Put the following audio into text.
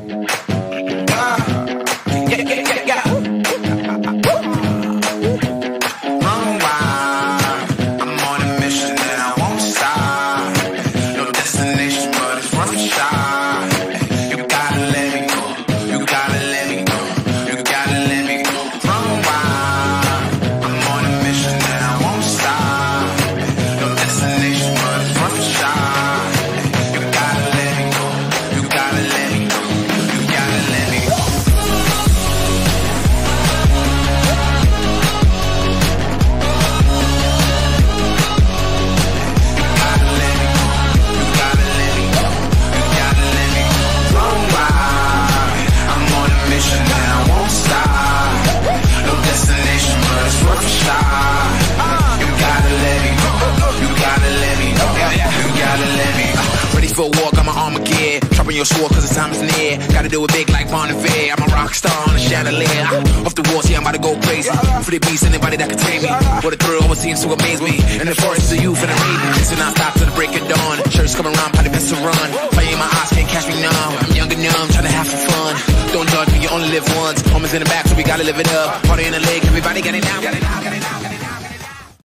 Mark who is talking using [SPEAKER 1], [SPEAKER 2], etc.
[SPEAKER 1] For a war, got my armor gear. Dropping your sword cause the time is near. Gotta do it big like Bon Iver. I'm a rock star on a chandelier. Off the walls, yeah, I'm about to go crazy. For the beast, anybody that can tame me. What a thrill, what seems to amaze me. And the forest is the youth and the raven. Listen, I stop till the break of dawn. Shirts coming around, probably best to run. Fire in my eyes, can't catch me now. I'm young and numb, trying to have some fun. Don't judge me, you only live once. Homies in the back, so we gotta live it up. Party in the lake, everybody got it now.